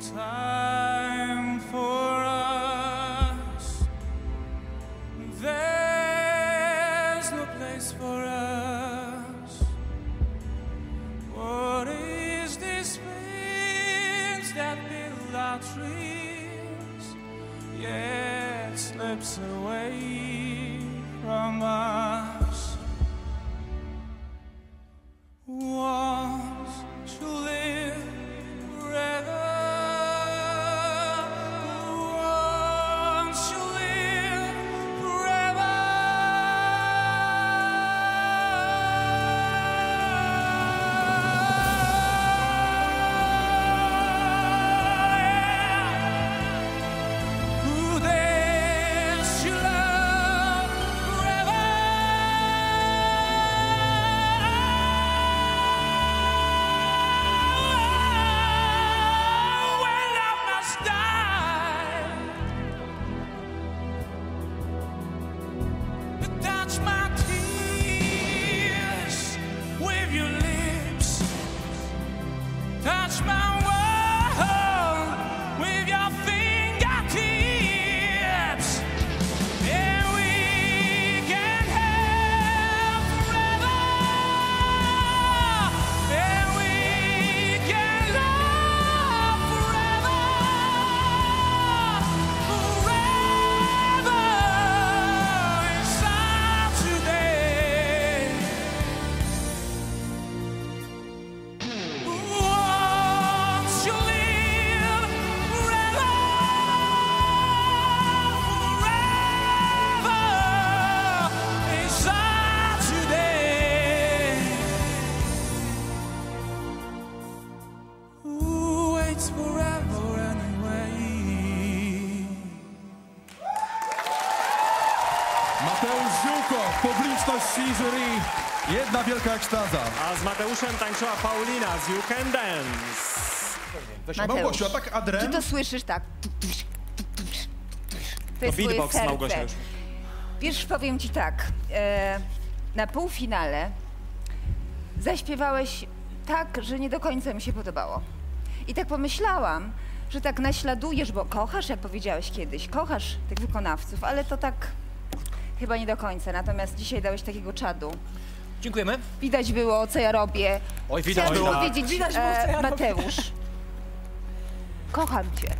time for us. There's no place for us. What is this wind that build our trees, yet slips away from us? Want to live forever. Want to live forever. Who dares to love forever? When I must die, touch my tears with your lips, touch my world with your fingertips, and we can have forever, and we can love forever, forever inside today. Want to live forever, forever inside today. Who waits forever anyway? Mateusz Ziółko, publiczności jury. Jedna wielka ekstaza. A z Mateuszem tańczyła Paulina z You Can Dance. Małgosiu, a tak Czy adrem? to słyszysz tak? To jest twoje beatbox, serce. Małgosia, już. Wiesz, powiem ci tak, na półfinale zaśpiewałeś tak, że nie do końca mi się podobało. I tak pomyślałam, że tak naśladujesz, bo kochasz, jak powiedziałeś kiedyś, kochasz tych wykonawców, ale to tak chyba nie do końca. Natomiast dzisiaj dałeś takiego czadu. Dziękujemy. Widać było, co ja robię. Oj, widać Chciałam było. powiedzieć, Widać było, co ja robię. Mateusz, kocham cię.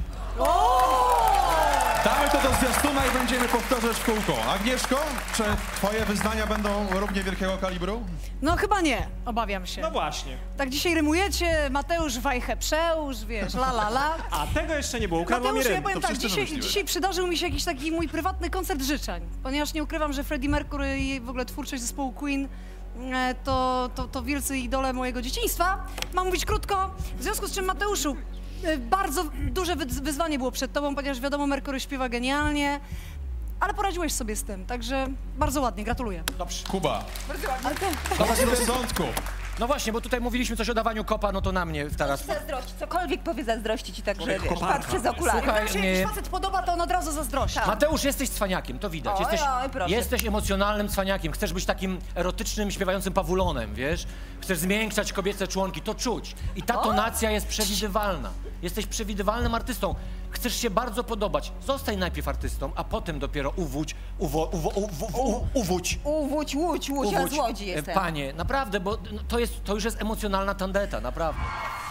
Damy to do zwiastuna i będziemy powtarzać w kółko. Agnieszko, czy twoje wyznania będą równie wielkiego kalibru? No chyba nie, obawiam się. No właśnie. Tak dzisiaj rymujecie, Mateusz wajchę przełóż, wiesz, la la la. A tego jeszcze nie było, ukradła mi Mateusz, ja rym. powiem to tak, wszyscy wymyśliłeś. dzisiaj przydarzył mi się jakiś taki mój prywatny koncert życzeń, ponieważ nie ukrywam, że Freddie Mercury i w ogóle twórczość zespołu Queen to wielcy idole mojego dzieciństwa. Mam mówić krótko, w związku z czym, Mateuszu, bardzo duże wyzwanie było przed tobą, ponieważ wiadomo, Mercury śpiewa genialnie, ale poradziłeś sobie z tym, także bardzo ładnie, gratuluję. Dobrze. Kuba, Dobra, do rozsądku. no właśnie, bo tutaj mówiliśmy coś o dawaniu kopa, no to na mnie teraz. Zazdrości, cokolwiek powie zazdrościć i także, wiesz, koparka. patrz przez okulary. Słuchaj, Jak się nie. jakiś facet podoba, to on od razu zazdrości. Mateusz, jesteś cwaniakiem, to widać. Oj, oj, proszę. Jesteś emocjonalnym cwaniakiem. Chcesz być takim erotycznym, śpiewającym pawulonem, wiesz? Chcesz zmiękczać kobiece członki, to czuć. I ta tonacja jest przewidywalna. Jesteś przewidywalnym artystą. Chcesz się bardzo podobać. Zostań najpierw artystą, a potem dopiero uwódź, Łódź, ja z Łodzi jestem. Panie, naprawdę, bo to już jest emocjonalna tandeta, naprawdę.